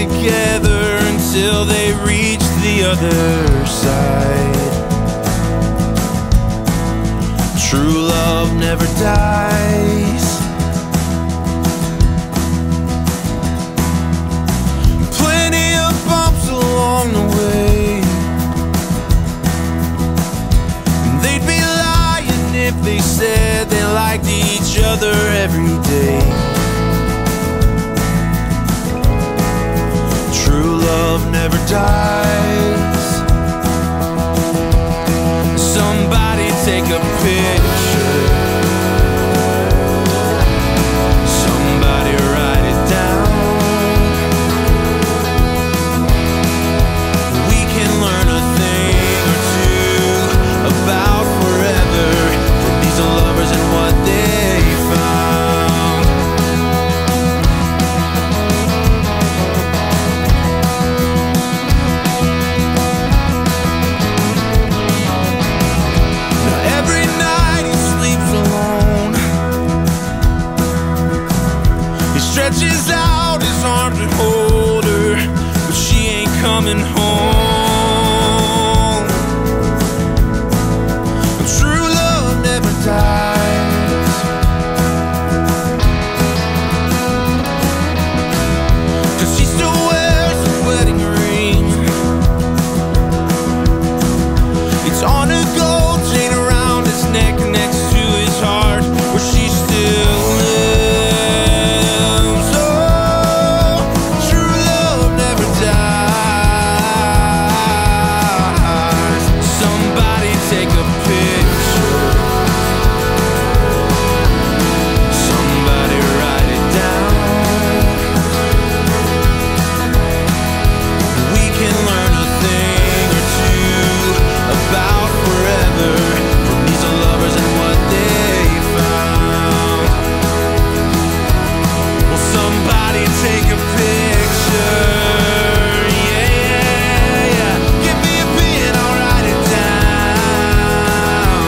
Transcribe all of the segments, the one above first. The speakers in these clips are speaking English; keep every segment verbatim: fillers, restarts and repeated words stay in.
together until they reached the other side. True love never dies. Plenty of bumps along the way, and they'd be lying if they said they liked each other every day. True love never dies. Somebody take a picture. Somebody write it down. We can learn a thing or two about forever from these lovers and what they found. Now every night he sleeps alone. He stretches out his arms to hold her, but she ain't coming home. True love never dies. 'Cause she still wears a wedding ring. It's on a gold chain around his neck next to his heart, where she still lives. Oh, true love never dies. Somebody take a picture. Somebody write it down. We can learn a thing or two about forever from these lovers and what they found. Well, somebody take a picture. Yeah, yeah, yeah. Give me a pen, I'll write it down.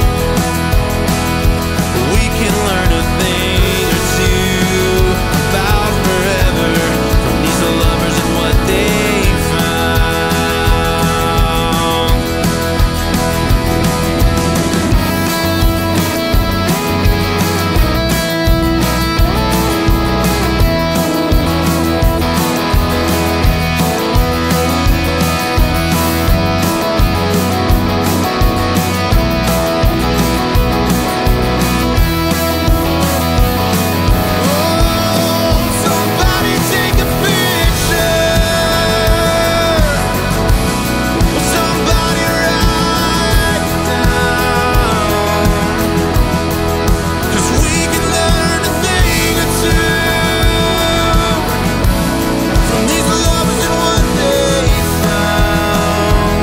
We can learn a thing or two about forever from these lovers and what they found. Oh, somebody take a picture. Somebody write it down. 'Cause we can learn a thing or two from these lovers and what they found.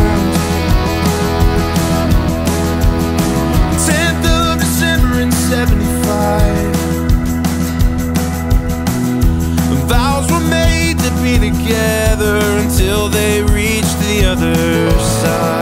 tenth of December in seventy-five. Vows were made to be together until they reached the other side.